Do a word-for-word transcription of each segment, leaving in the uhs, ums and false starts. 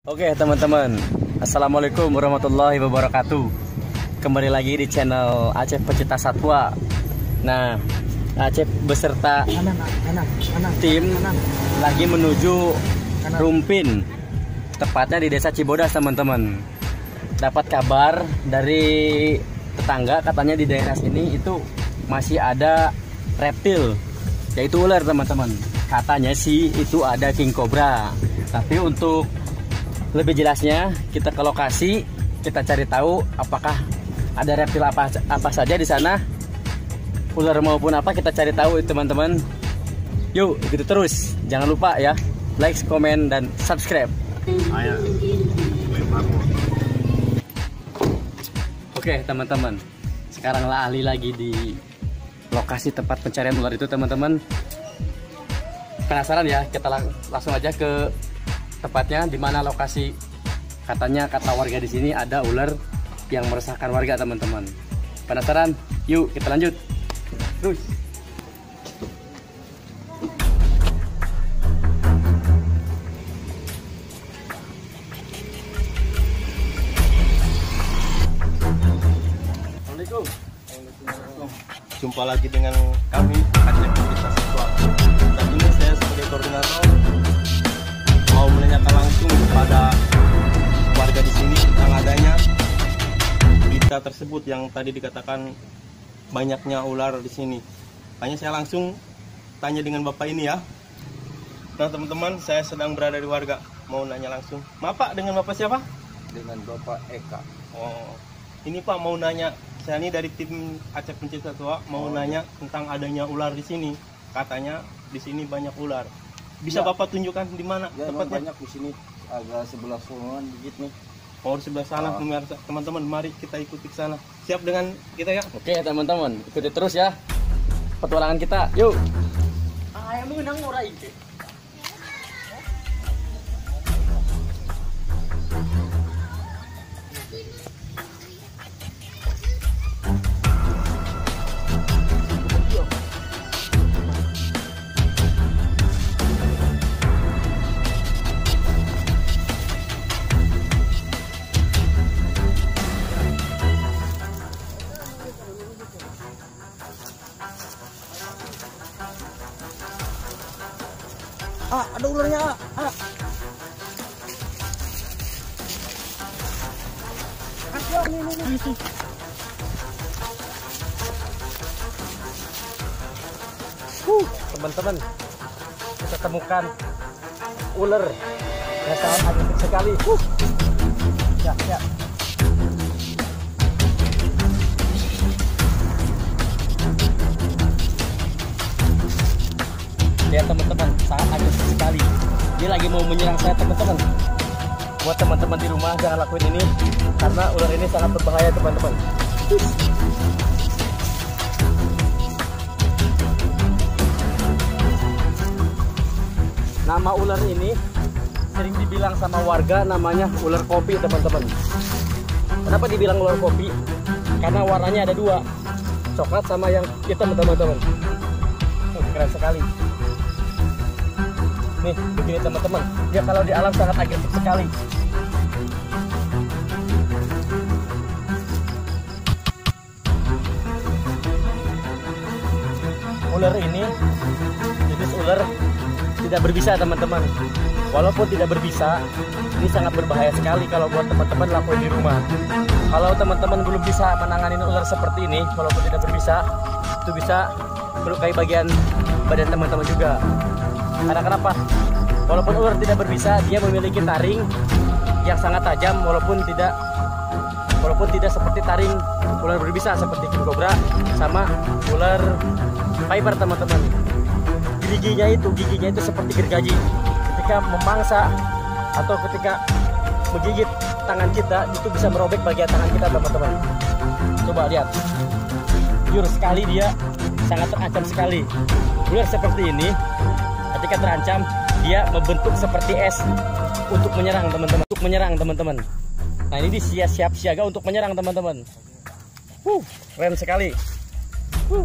Oke teman-teman, assalamualaikum warahmatullahi wabarakatuh. Kembali lagi di channel Acep Pecinta Satwa. Nah, Acep beserta tim lagi menuju Rumpin, tepatnya di Desa Cibodas teman-teman. Dapat kabar dari tetangga, katanya di daerah sini itu masih ada reptil, yaitu ular teman-teman. Katanya sih itu ada king cobra. Tapi untuk lebih jelasnya kita ke lokasi, kita cari tahu apakah ada reptil apa apa saja di sana, ular maupun apa, kita cari tahu teman-teman. Yuk ikuti terus, jangan lupa ya like, komen dan subscribe. Ayo. Oke teman-teman, sekarang lah ahli lagi di lokasi tempat pencarian ular itu teman-teman. Penasaran ya, kita lang langsung aja ke tepatnya di mana lokasi. Katanya kata warga di sini ada ular yang meresahkan warga teman-teman. Penasaran? Yuk kita lanjut terus. Assalamualaikum. Jumpa lagi dengan kami Acep Pecinta Satwa. Dan ini saya sebagai koordinator mau menanyakan langsung kepada warga di sini tentang adanya berita tersebut yang tadi dikatakan banyaknya ular di sini. Hanya saya langsung tanya dengan bapak ini ya. Nah teman-teman, saya sedang berada di warga, mau nanya langsung. Maaf Pak, dengan bapak siapa? Dengan Bapak Eka. Oh, ini Pak mau nanya. Saya ini dari tim Acep Pecinta Satwa mau oh, nanya tentang adanya ular di sini. Katanya di sini banyak ular. Bisa ya. Bapak tunjukkan di mana Ya, tepatnya? banyak di sini, agak sebelah sungai dikit nih. Oh, di sebelah sana pemirsa. Teman-teman, mari kita ikuti ke sana. Siap dengan kita ya? Oke teman-teman, ikuti terus ya petualangan kita. Yuk. Ah, emang nang ora iki. Ah, ada ularnya, ah. ah. Huh, teman-teman, kita temukan ular yang sangat agresif sekali. Huh. Ya, ya. Lihat teman-teman, sangat agresif sekali. Dia lagi mau menyerang saya teman-teman. Buat teman-teman di rumah jangan lakuin ini, karena ular ini sangat berbahaya teman-teman. Nama ular ini sering dibilang sama warga namanya ular kopi teman-teman. Kenapa dibilang ular kopi? Karena warnanya ada dua, coklat sama yang hitam teman-teman. Oh, keren sekali. Nih, begini teman-teman. Dia kalau di alam sangat agresif sekali. Ular ini jenis ular tidak berbisa teman-teman. Walaupun tidak berbisa, ini sangat berbahaya sekali kalau buat teman-teman lakuin di rumah. Kalau teman-teman belum bisa menangani ular seperti ini, walaupun tidak berbisa, itu bisa melukai bagian badan teman-teman juga. Karena kenapa? Walaupun ular tidak berbisa, dia memiliki taring yang sangat tajam, walaupun tidak walaupun tidak seperti taring ular berbisa seperti king cobra sama ular viper teman-teman. Giginya itu giginya itu seperti gergaji. Ketika memangsa atau ketika menggigit tangan kita, itu bisa merobek bagian tangan kita teman-teman. Coba lihat, jujur sekali, dia sangat terancam sekali. Ular seperti ini ketika terancam, dia membentuk seperti es untuk menyerang teman-teman. Untuk menyerang teman-teman. Nah ini dia siap siaga untuk menyerang teman-teman. Huh, keren sekali. Huh.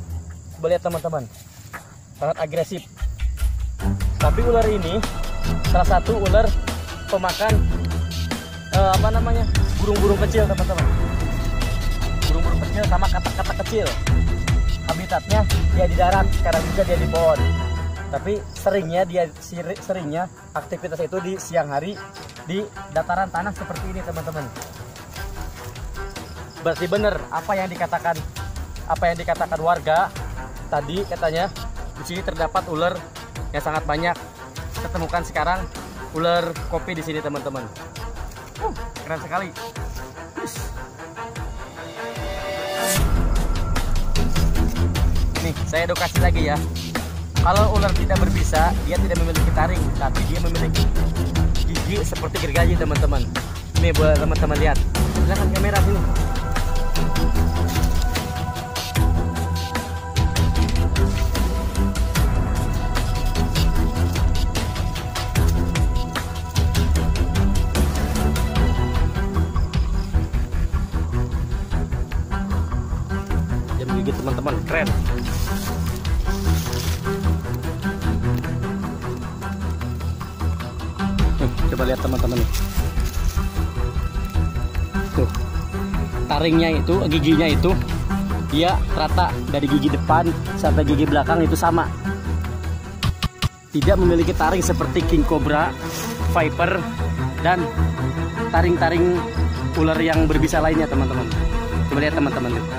Coba lihat teman-teman, sangat agresif. Tapi ular ini salah satu ular pemakan eh, apa namanya burung-burung kecil teman-teman. Burung-burung kecil sama katak-katak kecil. Habitatnya dia di darat, sekarang juga dia di pohon. Tapi seringnya dia seringnya aktivitas itu di siang hari di dataran tanah seperti ini teman-teman. Berarti benar apa yang dikatakan apa yang dikatakan warga tadi, katanya di sini terdapat ular yang sangat banyak. Kita temukan sekarang ular kopi di sini teman-teman. Uh, keren sekali. Nih, saya edukasi lagi ya. Kalau ular tidak berbisa, dia tidak memiliki taring, tapi dia memiliki gigi seperti gergaji teman-teman. Ini buat teman-teman lihat. Silakan kamera sini. Dia menggigit teman-teman, keren. Coba lihat teman-teman nih. Tuh. Taringnya itu, giginya itu dia rata dari gigi depan sampai gigi belakang itu sama. Tidak memiliki taring seperti king cobra, viper dan taring-taring ular yang berbisa lainnya teman-teman. Coba lihat teman-teman tuh.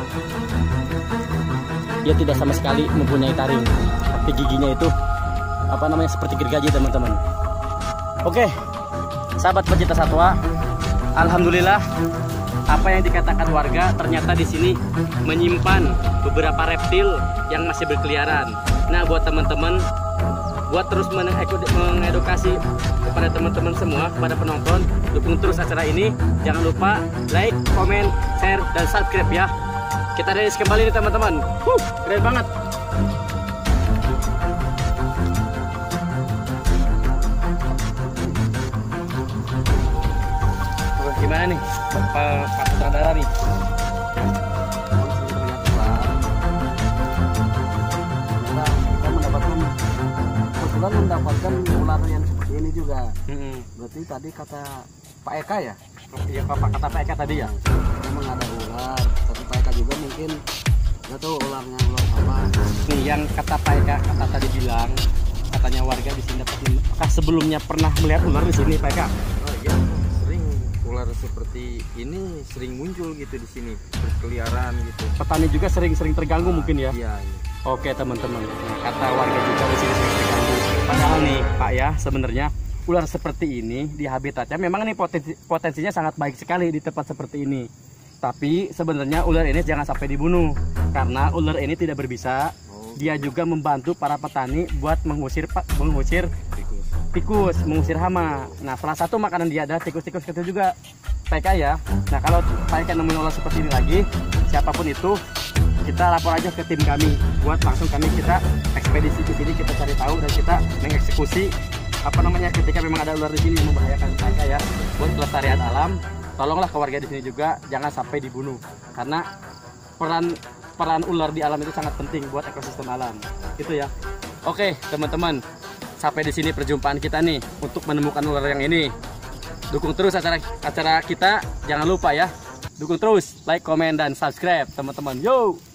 Dia tidak sama sekali mempunyai taring, tapi giginya itu apa namanya seperti gergaji teman-teman. Oke. Sahabat pecinta satwa, alhamdulillah apa yang dikatakan warga ternyata di sini menyimpan beberapa reptil yang masih berkeliaran. Nah, buat teman-teman, buat terus mengedukasi kepada teman-teman semua, kepada penonton, dukung terus acara ini. Jangan lupa like, komen, share, dan subscribe ya. Kita rilis kembali nih teman-teman. Huh, keren banget. Gimana nih Pak Pak Sutradara nih? Kita mendapatkan kebetulan mendapatkan ular yang seperti ini juga. Hmm. Berarti tadi kata Pak Eka ya? Iya, Pak kata Pak Eka tadi ya. Memang ada ular, tapi Pak Eka juga mungkin nggak tahu ularnya ular apa. Nih yang kata Pak Eka kata tadi bilang, katanya warga di sini dapat. Apakah sebelumnya pernah melihat ular di sini Pak Eka? Oh iya, sering ular seperti ini sering muncul gitu di sini, berkeliaran gitu. Petani juga sering-sering terganggu mungkin ya. Iya, iya. Oke teman-teman, kata warga juga di sini sering terganggu. Padahal nih Pak ya, sebenarnya ular seperti ini di habitatnya memang nih potensi, potensinya sangat baik sekali di tempat seperti ini. Tapi sebenarnya ular ini jangan sampai dibunuh, karena ular ini tidak berbisa. Dia juga membantu para petani buat mengusir mengusir tikus, mengusir hama. Nah, salah satu makanan dia adalah tikus-tikus kecil juga, P K ya. Nah, kalau P K nemuin ular seperti ini lagi, siapapun itu, kita lapor aja ke tim kami, buat langsung kami kita ekspedisi ke sini, kita cari tahu dan kita mengeksekusi apa namanya ketika memang ada ular di sini yang membahayakan P K ya. Buat kelestarian alam, tolonglah ke warga di sini juga jangan sampai dibunuh, karena peran peran ular di alam itu sangat penting buat ekosistem alam. Itu ya. Oke, teman-teman. Sampai di sini perjumpaan kita nih untuk menemukan ular yang ini. Dukung terus acara acara kita, jangan lupa ya. Dukung terus, like, komen, dan subscribe teman-teman. Yo!